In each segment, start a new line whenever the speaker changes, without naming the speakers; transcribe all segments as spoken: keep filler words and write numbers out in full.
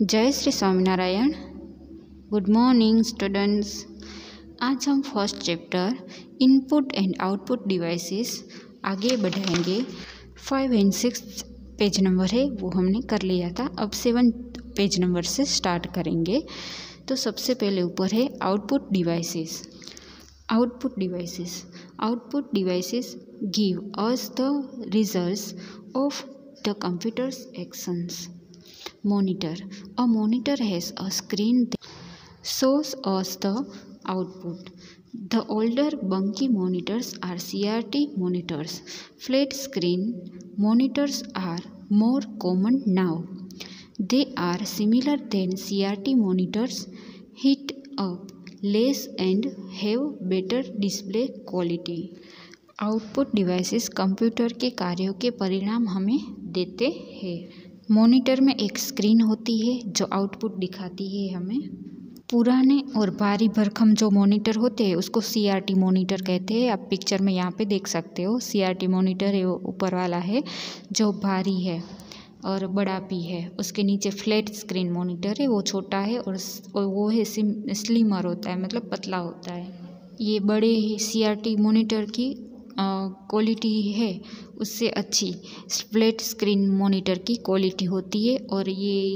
जय Shri Swaminarayan. Good morning students. आज हम first chapter input and output devices आगे बढ़ाएंगे। Five and six page number है वो हमने कर लिया था, अब सेवन पेज नंबर से स्टार्ट करेंगे। तो सबसे पहले ऊपर है output devices. Output devices output devices give us the results of the computer's actions. Monitor. A monitor has a screen that shows us the output. The older bulky monitors are C R T monitors. Flat screen monitors are more common now. They are similar than C R T monitors, heat up less and have better display quality. Output devices computer के कार्यों के परिणाम हमें देते हैं। Monitor में एक screen होती है जो आउटपुट दिखाती है हमें। पुराने और भारी भरकम जो मॉनिटर होते हैं उसको सी आर टी मॉनिटर कहते हैं। आप पिक्चर में यहाँ पे देख सकते हो, सी आर टी मॉनिटर है वो ऊपर वाला है जो भारी है और बड़ा भी है। उसके नीचे फ्लैट स्क्रीन मॉनिटर है वो छोटा है और वो है स्लिमर होता है, मतलब पतला होता है। ये बड़े सी आर टी मॉनिटर की क्वालिटी है उससे अच्छी फ्लैट स्क्रीन मॉनिटर की क्वालिटी होती है और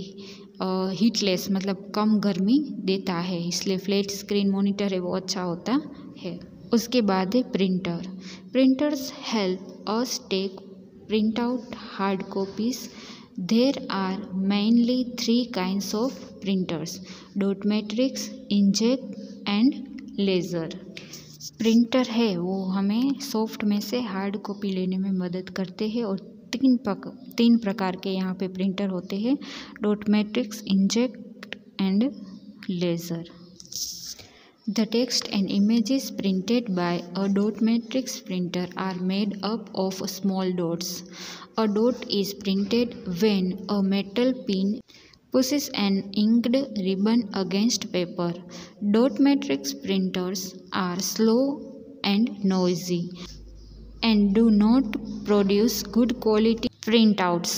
ये हीटलेस मतलब कम गर्मी देता है, इसलिए फ्लैट स्क्रीन मॉनिटर है वो अच्छा होता है। उसके बाद है printer. Printers help us take print out hard copies. There are mainly three kinds of printers: dot matrix, inkjet and laser. Printer है वो हमें सॉफ्ट में से हार्ड कॉपी लेने में मदद करते हैं और तीन पक तीन प्रकार के यहाँ पे प्रिंटर होते हैं: dot matrix, inkjet and laser. The text and images printed by a dot matrix printer are made up of small dots. A dot is printed when a metal pin pushes an inked ribbon against paper. Dot matrix printers are slow and noisy and do not produce good quality printouts.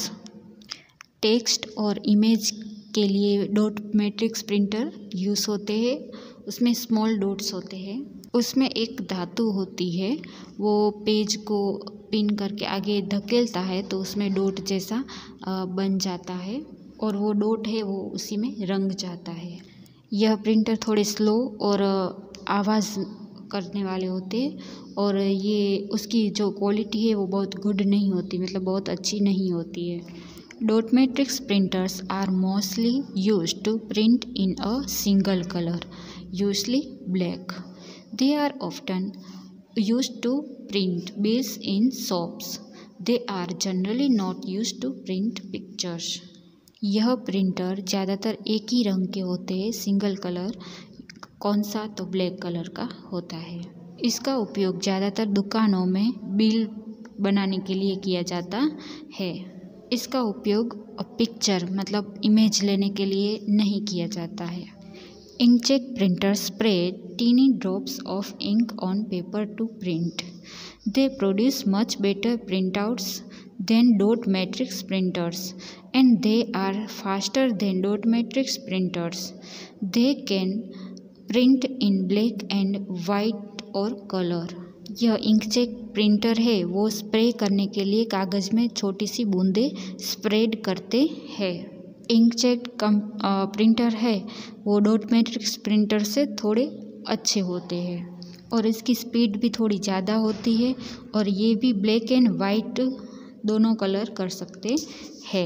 Text और image के लिए dot matrix printer use होते हैं। उसमें small dots होते हैं, उसमें एक धातु होती है, वो पेज को पिन करके आगे धकेलता है तो उसमें डॉट जैसा बन जाता है और वो डॉट है वो उसी में रंग जाता है। यह प्रिंटर थोड़े स्लो और आवाज़ करने वाले होते हैं और ये उसकी जो क्वालिटी है वो बहुत गुड नहीं होती, मतलब बहुत अच्छी नहीं होती है। Dot matrix printers are mostly used to print in a single colour, usually black. They are often used to print bills in shops. They are generally not used to print pictures. यह printer ज़्यादातर एक ही रंग के होते हैं, single colour. कौन सा? तो ब्लैक कलर का होता है। इसका उपयोग ज़्यादातर दुकानों में बिल बनाने के लिए किया जाता है। इसका उपयोग पिक्चर मतलब इमेज लेने के लिए नहीं किया जाता है। Inkjet printer spray tiny drops of ink on paper to print. They produce much better printouts than dot matrix printers and they are faster than dot matrix printers. They can print in black and white or color. यह inkjet printer है वो spray करने के लिए कागज़ में छोटी सी बूंदें स्प्रेड करते हैं। इंकजेट कम प्रिंटर है वो डॉट मैट्रिक्स प्रिंटर से थोड़े अच्छे होते हैं और इसकी स्पीड भी थोड़ी ज़्यादा होती है और ये भी ब्लैक एंड वाइट दोनों कलर कर सकते हैं।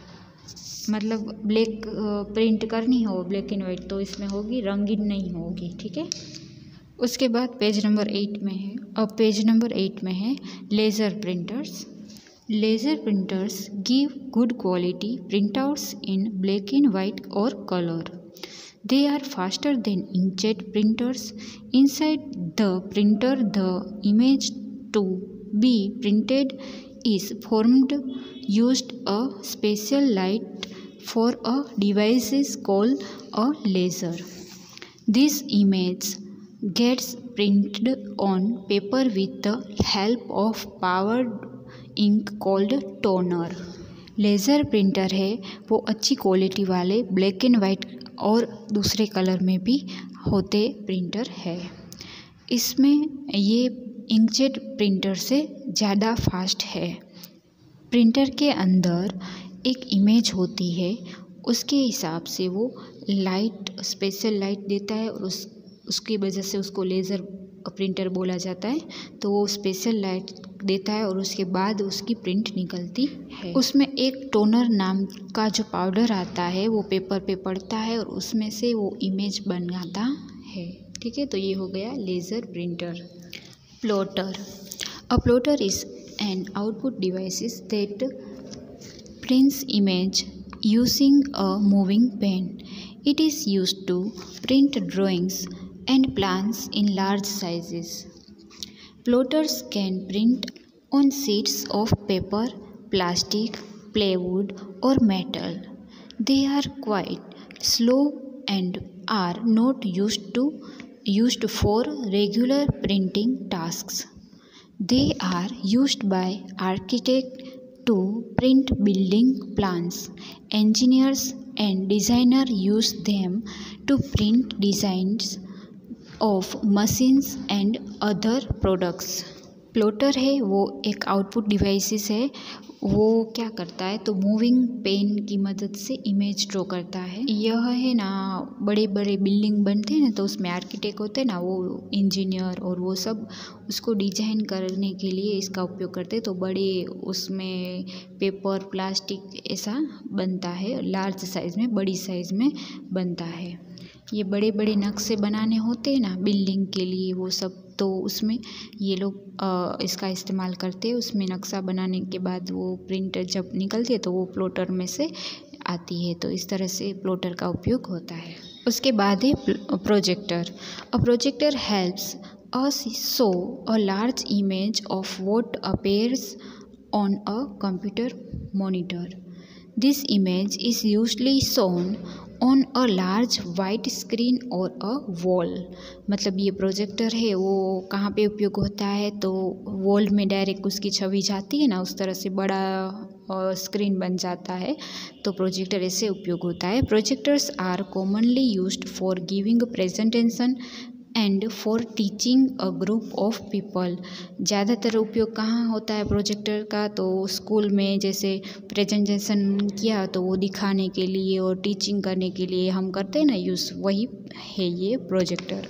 मतलब ब्लैक प्रिंट करनी हो ब्लैक एंड वाइट तो इसमें होगी, रंगीन नहीं होगी, ठीक है। उसके बाद पेज नंबर एट में है, अब पेज नंबर एट में है laser printers. Laser printers give good quality printouts in black and white और colour. They are faster than inkjet printers. Inside the printer, the image to be printed is formed used a special light for a device is called a laser. This image gets printed on paper with the help of powered ink called toner. Laser printer है वो अच्छी quality वाले black and white और दूसरे colour में भी होते printer है। इसमें ये इंकजेट प्रिंटर से ज़्यादा फास्ट है। प्रिंटर के अंदर एक इमेज होती है, उसके हिसाब से वो लाइट स्पेशल लाइट देता है और उस उसकी वजह से उसको लेज़र प्रिंटर बोला जाता है। तो वो स्पेशल लाइट देता है और उसके बाद उसकी प्रिंट निकलती है। उसमें एक टोनर नाम का जो पाउडर आता है वो पेपर पे पड़ता है और उसमें से वो इमेज बनाता है। ठीक है, तो ये हो गया laser printer. Plotter. A plotter is an output device that prints image using a moving pen. It is used to print drawings and plans in large sizes. Plotters can print on sheets of paper, plastic, plywood, or metal. They are quite slow and are not used to used for regular printing tasks. They are used by architects to print building plans. Engineers and designers use them to print designs of machines and other products. Plotter है वो एक output devices है। वो क्या करता है तो moving pen की मदद से इमेज ड्रॉ करता है। यह है ना बड़े बड़े बिल्डिंग बनते हैं ना, तो उसमें आर्किटेक्ट होते हैं ना, वो इंजीनियर और वो सब उसको डिजाइन करने के लिए इसका उपयोग करते हैं। तो बड़े उसमें पेपर प्लास्टिक ऐसा बनता है, लार्ज साइज़ में, बड़ी साइज़ में बनता है। ये बड़े बड़े नक्शे बनाने होते हैं ना बिल्डिंग के लिए, वो सब तो उसमें ये लोग इसका इस्तेमाल करते हैं। उसमें नक्शा बनाने के बाद वो प्रिंटर जब निकलती है तो वो प्लॉटर में से आती है। तो इस तरह से प्लॉटर का उपयोग होता है। उसके बाद है projector. A projector helps us show a large image of what appears on a computer monitor. This image is usually shown on a large white screen और अ वॉल। मतलब ये प्रोजेक्टर है वो कहाँ पे उपयोग होता है तो वॉल में डायरेक्ट उसकी छवि जाती है ना, उस तरह से बड़ा स्क्रीन बन जाता है। तो प्रोजेक्टर ऐसे उपयोग होता है। Projectors are commonly used for giving presentation and for teaching a group of people. ज़्यादातर उपयोग कहाँ होता है प्रोजेक्टर का तो स्कूल में जैसे प्रेजेंटेशन किया तो वो दिखाने के लिए और टीचिंग करने के लिए हम करते हैं ना यूज़, वही है ये projector.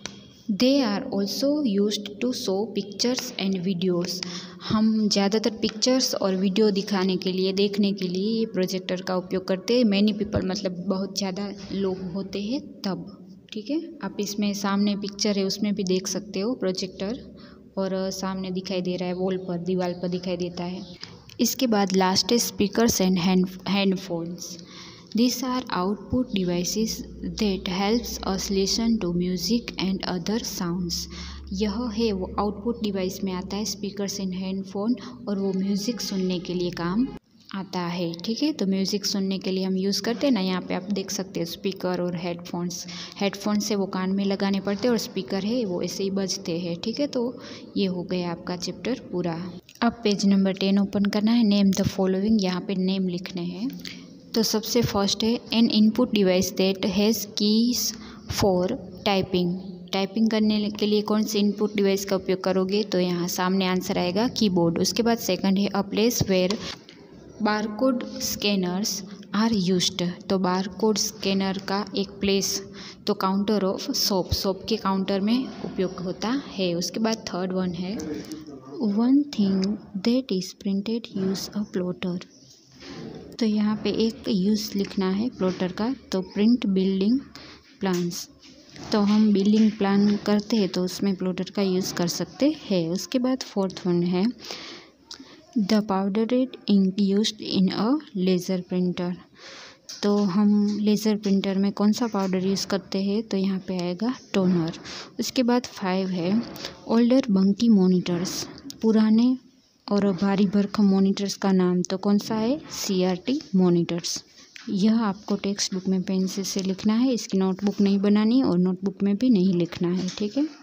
They are also used to show pictures and videos. हम ज़्यादातर पिक्चर्स और वीडियो दिखाने के लिए, देखने के लिए ये प्रोजेक्टर का उपयोग करते हैं। मैनी पीपल मतलब बहुत ज़्यादा लोग होते हैं तब। ठीक है, आप इसमें सामने पिक्चर है उसमें भी देख सकते हो प्रोजेक्टर, और सामने दिखाई दे रहा है वॉल पर, दीवार पर दिखाई देता है। इसके बाद लास्ट है speakers and hand handphones. This are output devices that helps us listen to music and other sounds. यह है वो आउटपुट डिवाइस में आता है स्पीकर्स एंड हैंडफोन, और वो म्यूज़िक सुनने के लिए काम आता है। ठीक है, तो म्यूज़िक सुनने के लिए हम यूज़ करते हैं ना, यहाँ पे आप देख सकते हैं स्पीकर और हेडफोन्स। हेडफोन्स से वो कान में लगाने पड़ते हैं और स्पीकर है वो ऐसे ही बजते हैं। ठीक है, तो ये हो गया आपका चैप्टर पूरा। अब पेज नंबर टेन ओपन करना है। नेम द फॉलोइंग, यहाँ पे नेम लिखने हैं। तो सबसे फर्स्ट है an input device that has keys for typing. Typing करने के लिए कौन से इनपुट डिवाइस का उपयोग करोगे तो यहाँ सामने आंसर आएगा कीबोर्ड। उसके बाद सेकंड है a place where barcode scanners are used. तो बारकोड स्कैनर का एक प्लेस तो काउंटर ऑफ शॉप, शॉप के काउंटर में उपयोग होता है। उसके बाद थर्ड वन है one thing that is printed use a plotter. तो यहाँ पे एक यूज़ लिखना है प्लॉटर का, तो प्रिंट बिल्डिंग प्लान्स। तो हम बिल्डिंग प्लान करते हैं तो उसमें प्लॉटर का यूज़ कर सकते हैं। उसके बाद फोर्थ वन है the powdered ink used in a laser printer. तो हम लेज़र प्रिंटर में कौन सा पाउडर यूज़ करते हैं तो यहाँ पे आएगा टोनर। उसके बाद फाइव है ओल्डर बंकी मॉनिटर्स। पुराने और भारी भरकम मॉनिटर्स का नाम तो कौन सा है सी आर टी मॉनिटर्स। यह आपको टेक्स्ट बुक में पेंसिल से लिखना है, इसकी नोटबुक नहीं बनानी और नोटबुक में भी नहीं लिखना है। ठीक है।